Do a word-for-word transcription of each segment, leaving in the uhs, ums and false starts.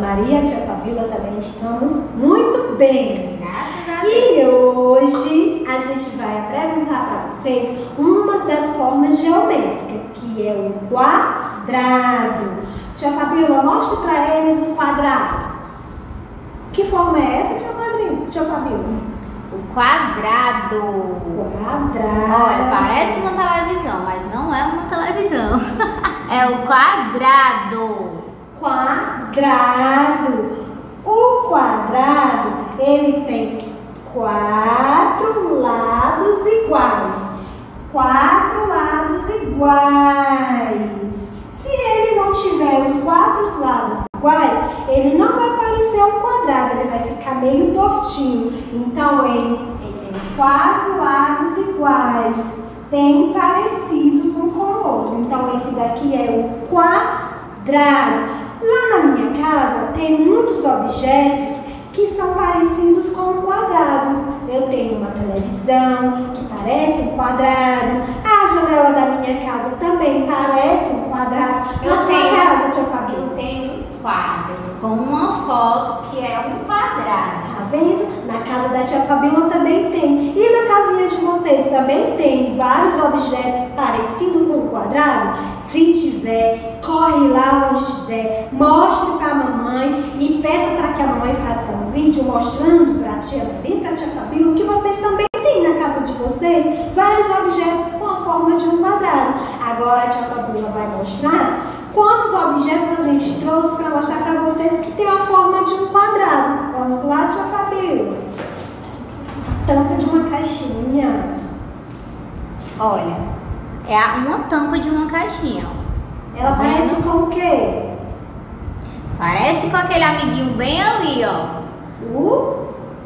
Maria e a tia Fabíola também estamos muito bem. Graças a Deus. E hoje a gente vai apresentar para vocês uma das formas geométricas, que é o quadrado. Tia Fabíola, mostre para eles o quadrado. Que forma é essa, tia Fabíola? Tia Fabíola? O quadrado. Quadrado. Olha, parece uma televisão, mas não é uma televisão. É o quadrado. Quadrado. O quadrado, ele tem quatro lados iguais. Quatro lados iguais. Se ele não tiver os quatro lados iguais, ele não vai parecer um quadrado, ele vai ficar meio tortinho. Então, ele, ele tem quatro lados iguais, bem parecidos um com o outro. Então, esse daqui é o quadrado. Lá na minha casa, tem muitos objetos que são parecidos com um quadrado. Eu tenho uma televisão que parece um quadrado. A janela da minha casa também parece um quadrado. Eu Na sua tenho, casa, tia Fabíola? eu tenho um quadro com uma foto que é um quadrado. Tá vendo? Na casa da tia Fabíola também tem. E na casinha de vocês também tem vários objetos parecidos com um quadrado? Se tiver, corre lá onde estiver, mostre para a mamãe e peça para que a mamãe faça um vídeo mostrando para a tia Maria e para a tia Fabíola que vocês também têm na casa de vocês vários objetos com a forma de um quadrado. Agora a tia Fabíola vai mostrar quantos objetos a gente trouxe para mostrar para vocês que tem a forma de um quadrado. Vamos lá, tia Fabíola? Tampa de uma caixinha. Olha, é uma tampa de uma caixinha. Ela Tá parece vendo? com o quê? Parece com aquele amiguinho bem ali, ó. O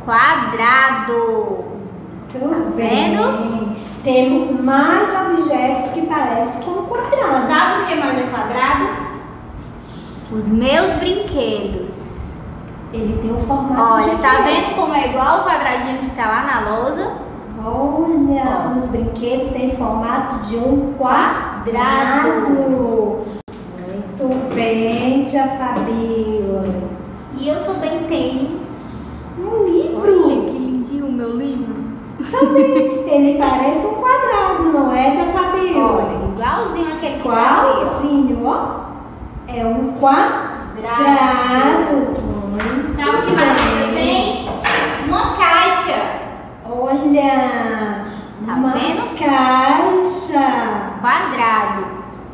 Quadrado. Tudo Tá bem. vendo? Temos mais objetos que parecem com um quadrado. Sabe o que mais é quadrado? Os meus brinquedos. Ele tem um formato Olha, de tá quê? vendo como é igual o quadradinho que tá lá na lousa? Olha, Ó. os brinquedos têm formato de um quadrado. Quadrado. Muito bem, tia Fabíola. E eu também tenho. Um livro. Olha que lindinho o meu livro. Também. Ele parece um quadrado, não é, tia Fabíola? Olha, igualzinho aquele que tá ali, ó. Igualzinho, ó. É um quadrado. Muito Sabe o que mais eu tenho? Uma caixa. Olha, Tá uma vendo? caixa. Quadrado.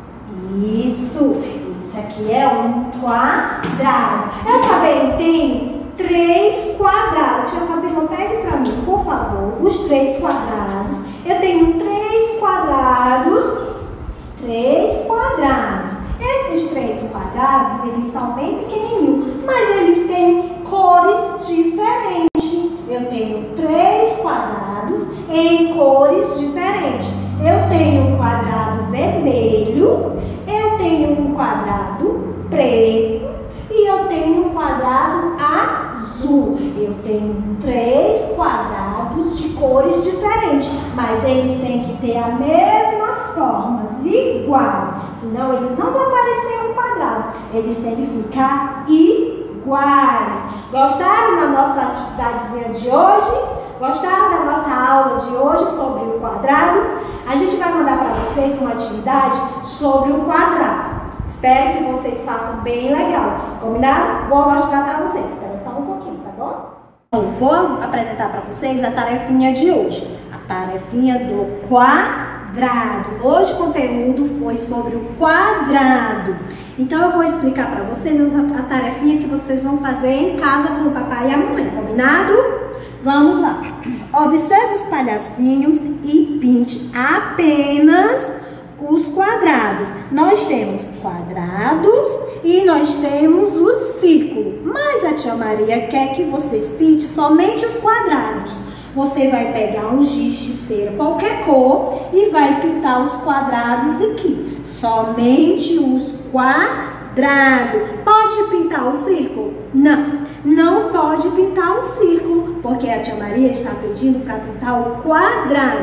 Isso, isso aqui é um quadrado. Eu também tenho três quadrados. Tia Fabíola, pegue para mim, por favor, os três quadrados. Eu tenho três quadrados, três quadrados. Esses três quadrados, eles são bem pequenininhos, mas eles têm cores diferentes. Eu tenho três quadrados em cores diferentes. Eu tenho um quadrado vermelho, eu tenho um quadrado preto e eu tenho um quadrado azul. Eu tenho três quadrados de cores diferentes, mas eles têm que ter a mesma forma, iguais. Senão eles não vão parecer um quadrado. Eles têm que ficar iguais. Gostaram da nossa atividadezinha de hoje? Gostaram da nossa aula de hoje sobre o quadrado? A gente vai mandar para vocês uma atividade sobre o quadrado. Espero que vocês façam bem legal. Combinado? Vou mostrar para vocês. Espera só um pouquinho, tá bom? Eu vou apresentar para vocês a tarefinha de hoje. A tarefinha do quadrado. Hoje o conteúdo foi sobre o quadrado. Então eu vou explicar para vocês a tarefinha que vocês vão fazer em casa com o papai e a mamãe. Combinado? Vamos lá. Observe os palhacinhos e pinte apenas os quadrados. Nós temos quadrados e nós temos o círculo. Mas a tia Maria quer que vocês pintem somente os quadrados. Você vai pegar um giz de cera, qualquer cor, e vai pintar os quadrados aqui. Somente os quadrados. Pode pintar o círculo? Não, não pode pintar o círculo, porque a tia Maria está pedindo para pintar o quadrado.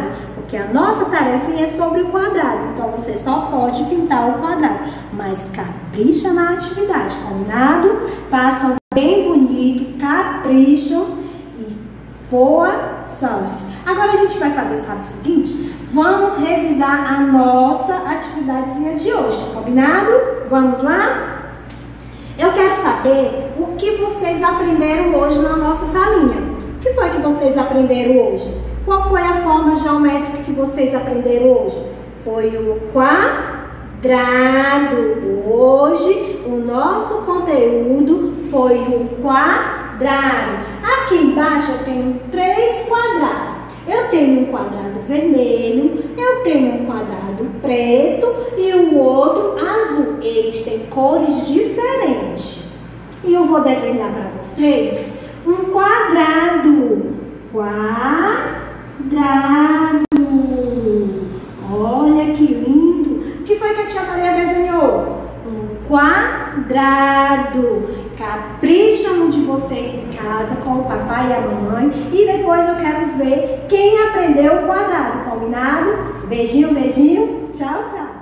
porque a nossa tarefinha é sobre o quadrado. Então, você só pode pintar o quadrado. Mas capricha na atividade, combinado? Façam bem bonito, capricham e boa sorte. Agora a gente vai fazer, sabe o seguinte? Vamos revisar a nossa atividadezinha de hoje, combinado? Vamos lá? Eu quero saber o que vocês aprenderam hoje na nossa salinha. O que foi que vocês aprenderam hoje? Qual foi a forma geométrica que vocês aprenderam hoje? Foi o quadrado. Hoje o nosso conteúdo foi o quadrado. Aqui embaixo eu tenho três quadrados. Eu tenho um quadrado vermelho, eu tenho um quadrado preto e o outro azul. Eles têm cores diferentes. E eu vou desenhar para vocês um quadrado. Quadrado. Olha que lindo. O que foi que a tia Maria desenhou? Um quadrado. Capricham de vocês em casa com o papai e a mamãe. E depois eu quero ver quem aprendeu o quadrado. Combinado? Beijinho, beijinho. Tchau, tchau.